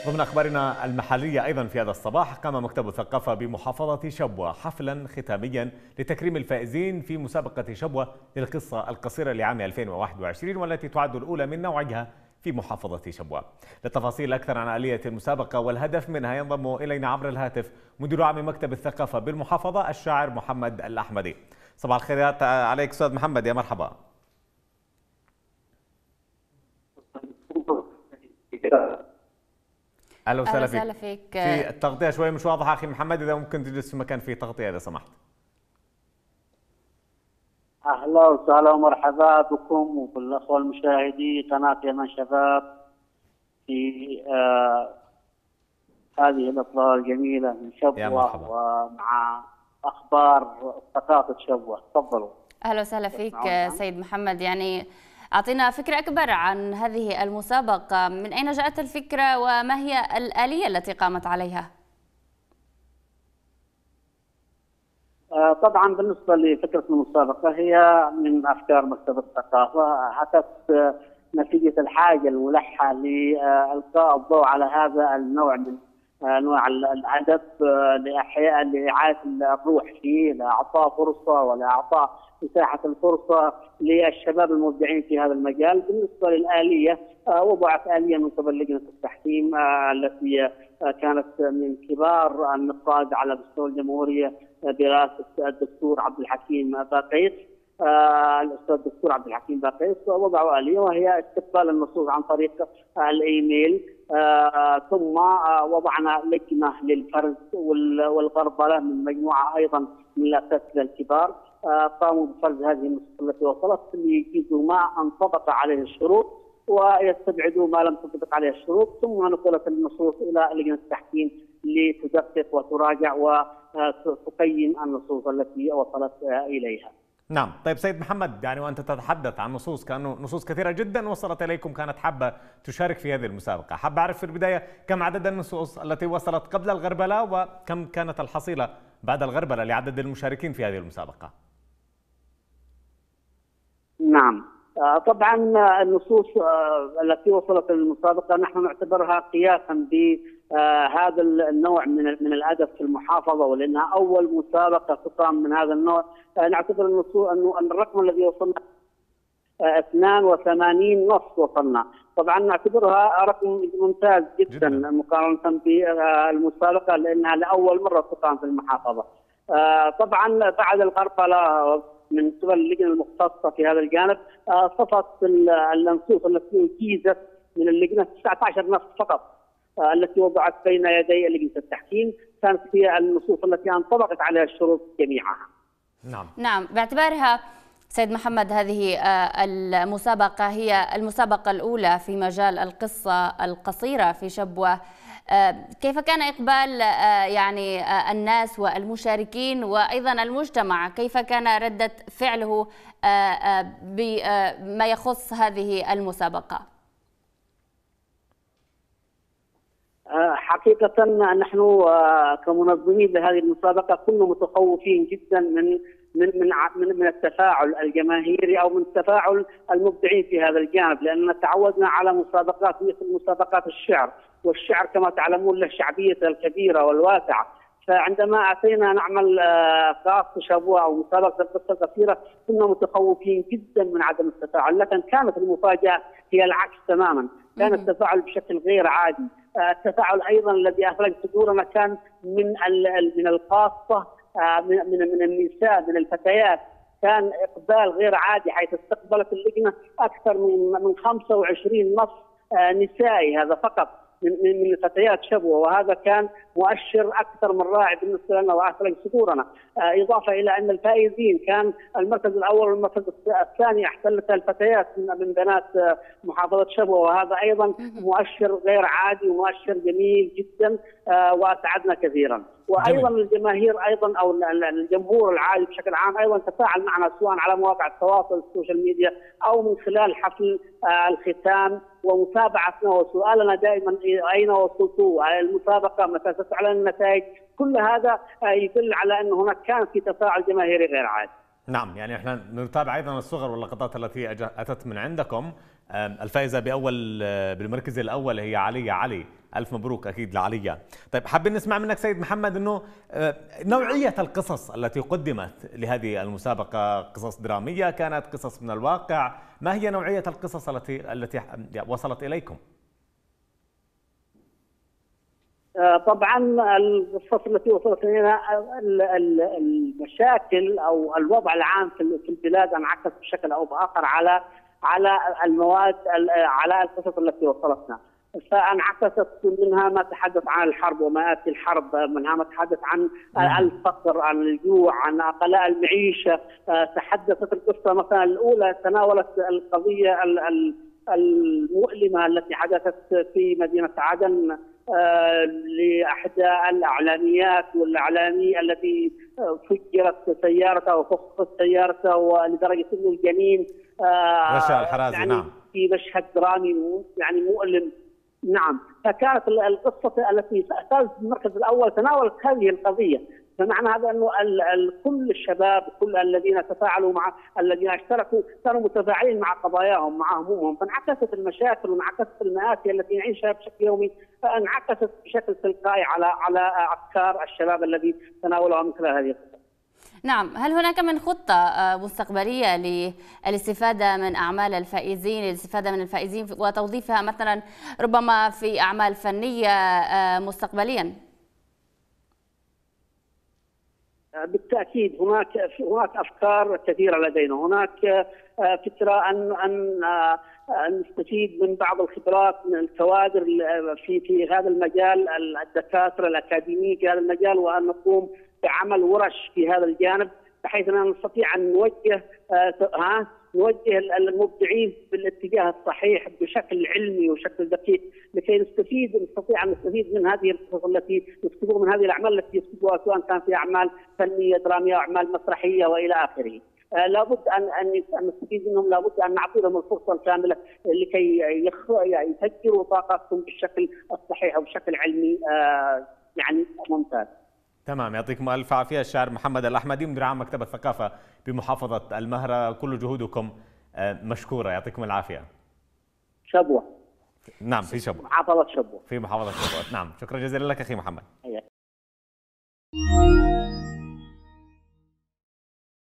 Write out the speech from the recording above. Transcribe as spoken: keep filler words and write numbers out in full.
ضمن أخبارنا المحلية أيضا في هذا الصباح، قام مكتب الثقافة بمحافظة شبوة حفلا ختاميا لتكريم الفائزين في مسابقة شبوة للقصة القصيرة لعام ألفين وواحد وعشرين، والتي تعد الأولى من نوعها في محافظة شبوة. للتفاصيل أكثر عن آلية المسابقة والهدف منها ينضم إلينا عبر الهاتف مدير عام مكتب الثقافة بالمحافظة الشاعر محمد الأحمدي. صباح الخيرات عليك أستاذ محمد، يا مرحبا. اهلا وسهلا فيك. فيك. في التغطيه شوي مش واضحه اخي محمد، اذا ممكن تجلس في مكان فيه تغطيه اذا سمحت. اهلا وسهلا ومرحبا بكم وبالاخوه المشاهدي قناه يمن شباب في آه هذه الاطلاله الجميله من شبوه ومع اخبار ثقافه شبوه. تفضلوا. اهلا وسهلا فيك سيد محمد، يعني أعطينا فكرة أكبر عن هذه المسابقة، من أين جاءت الفكرة وما هي الآلية التي قامت عليها؟ طبعا بالنسبة لفكرة المسابقة هي من أفكار مكتب الثقافة، حدث نتيجة الحاجة الملحة لإلقاء الضوء على هذا النوع من أنواع الأدب لإحياء لإعادة الروح فيه، لإعطاء فرصة ولإعطاء مساحة الفرصة للشباب المبدعين في هذا المجال. بالنسبة للآلية، وضعت آلية من قبل لجنة التحكيم التي كانت من كبار النقاد على مستوى الجمهورية برئاسة الدكتور عبد الحكيم باقيس. الأستاذ الدكتور عبد الحكيم باقيس وضعوا آلية وهي استقبال النصوص عن طريق الإيميل، ثم وضعنا لجنة للفرز والغربلة من مجموعة أيضا من الأساتذة الكبار، قاموا بفرز هذه النصوص التي وصلت ليجيزوا ما انطبق عليه الشروط ويستبعدوا ما لم تنطبق عليه الشروط، ثم نقلت النصوص الى لجنه التحكيم لتدقق وتراجع وتقيم النصوص التي وصلت اليها. نعم، طيب سيد محمد، يعني وانت تتحدث عن نصوص كانوا نصوص كثيره جدا وصلت اليكم كانت حابه تشارك في هذه المسابقه، حابه اعرف في البدايه كم عدد النصوص التي وصلت قبل الغربله وكم كانت الحصيله بعد الغربله لعدد المشاركين في هذه المسابقه؟ نعم، طبعا النصوص التي وصلت للمسابقه نحن نعتبرها قياسا بهذا النوع من من الادب في المحافظه، ولانها اول مسابقه تقام من هذا النوع. نعتبر النصوص انه الرقم الذي وصلنا اثنين وثمانين نص وصلنا، طبعا نعتبرها رقم ممتاز جدا مقارنه بالمسابقه لانها لاول مره تقام في المحافظه. طبعا بعد الغربله من قبل اللجنه المختصه في هذا الجانب صفت النصوص التي اجيزت من اللجنه تسعة عشر نص فقط التي وضعت بين يدي لجنه التحكيم، كانت هي النصوص التي انطبقت عليها الشروط جميعها. نعم نعم، باعتبارها سيد محمد هذه المسابقه هي المسابقه الاولى في مجال القصه القصيره في شبوه، كيف كان إقبال يعني الناس والمشاركين وأيضا المجتمع؟ كيف كان ردة فعله بما يخص هذه المسابقة؟ حقيقة نحن كمنظمين لهذه المسابقة كنا متخوفين جدا من من من من التفاعل الجماهيري او من تفاعل المبدعين في هذا الجانب، لاننا تعودنا على مسابقات مثل مسابقات الشعر، والشعر كما تعلمون له شعبيته الكبيره والواسعه، فعندما اتينا نعمل خاص شبوه او مسابقه القصه القصيره كنا متخوفين جدا من عدم التفاعل، لكن كانت المفاجاه هي العكس تماما، كان التفاعل بشكل غير عادي. التفاعل ايضا الذي اخرج صدورنا كان من من الخاصه من من النساء، من الفتيات، كان اقبال غير عادي، حيث استقبلت اللجنه اكثر من من خمسة وعشرين نص نسائي، هذا فقط من من فتيات شبوه، وهذا كان مؤشر اكثر من رائع بالنسبه لنا واخرج صدورنا. اضافه الى ان الفائزين كان المركز الاول والمركز الثاني احتلتها الفتيات من بنات محافظه شبوه، وهذا ايضا مؤشر غير عادي ومؤشر جميل جدا واسعدنا كثيرا. وايضا الجماهير ايضا او الجمهور العالي بشكل عام ايضا تفاعل معنا سواء على مواقع التواصل السوشيال ميديا او من خلال حفل الختام ومتابعتنا وسؤالنا دائما اين وصلتوا المسابقه، متى ستعلن النتائج، كل هذا يدل على ان هناك كان في تفاعل جماهيري غير عادي. نعم، يعني احنا نتابع ايضا الصور واللقطات التي اتت من عندكم. الفائزه باول بالمركز الاول هي علي علي ألف مبروك أكيد لعليا. طيب حابين نسمع منك سيد محمد أنه نوعية القصص التي قدمت لهذه المسابقة، قصص درامية كانت، قصص من الواقع، ما هي نوعية القصص التي التي وصلت إليكم؟ طبعا القصص التي وصلت الينا المشاكل او الوضع العام في البلاد انعكس بشكل او باخر على على المواد على القصص التي وصلتنا، فانعكست منها ما تحدث عن الحرب وما اتي الحرب، منها ما تحدث عن الفقر، عن الجوع، عن غلاء المعيشه. تحدثت القصه مثلا الاولى تناولت القضيه المؤلمه التي حدثت في مدينه عدن لأحدى الإعلاميات والإعلامي الذي فجرت سيارته وفخت سيارته ولدرجة أن الجنين رشا الحرازي يعني نعم في مشهد درامي يعني مؤلم. نعم، فكانت القصة التي أساس المركز الأول تناولت هذه القضية، فمعنى هذا انه كل الشباب كل الذين تفاعلوا مع الذين اشتركوا كانوا متفاعلين مع قضاياهم مع همومهم، فانعكست المشاكل وانعكست المآسي التي نعيشها بشكل يومي، فانعكست بشكل تلقائي على على افكار الشباب الذي تناولها من خلال هذه القصة. نعم، هل هناك من خطة مستقبلية للاستفادة من أعمال الفائزين، الاستفادة من الفائزين وتوظيفها مثلا ربما في أعمال فنية مستقبليا؟ بالتأكيد هناك هناك أفكار كثيرة لدينا، هناك فكرة أن أن نستفيد من بعض الخبرات من الكوادر في في هذا المجال، الدكاترة الأكاديميين في هذا المجال، وأن نقوم بعمل ورش في هذا الجانب بحيث أن نستطيع أن نوجه ها نوجه المبدعين بالاتجاه الصحيح بشكل علمي وشكل دقيق، لكي نستفيد نستطيع ان نستفيد من هذه القصص التي يكتبون، من هذه الاعمال التي يكتبوها، سواء كان في اعمال فنيه دراميه او اعمال مسرحيه والى اخره. آه لابد ان ان نستفيد منهم، لابد ان نعطي لهم الفرصه الكامله لكي يفجروا طاقتهم بالشكل الصحيح وبشكل علمي آه يعني ممتاز. تمام، يعطيكم الف عافيه. الشاعر محمد الاحمدي مدير عام مكتب الثقافه بمحافظه المهره، كل جهودكم مشكوره، يعطيكم العافيه. شبوه. نعم في شبوه. محافظه شبوه. في محافظه شبوه، نعم. شكرا جزيلا لك اخي محمد.